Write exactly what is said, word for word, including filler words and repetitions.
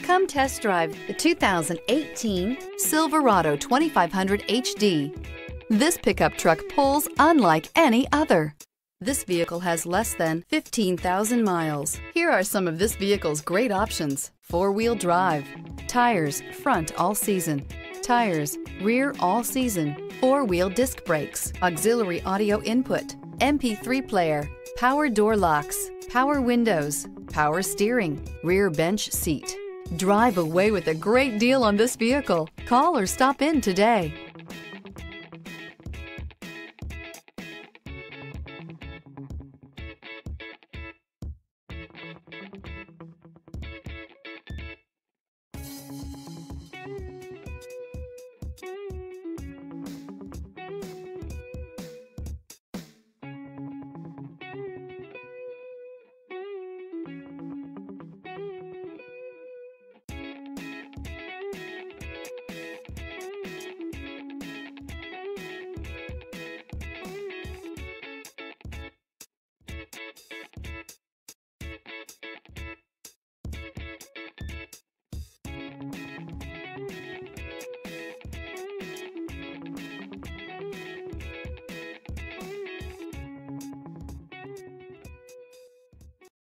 Come test drive the two thousand eighteen Silverado twenty-five hundred H D. This pickup truck pulls unlike any other. This vehicle has less than fifteen thousand miles. Here are some of this vehicle's great options: four-wheel drive, tires front all season, tires rear all season, four-wheel disc brakes, auxiliary audio input, M P three player, power door locks, power windows, power steering, rear bench seat. Drive away with a great deal on this vehicle. Call or stop in today.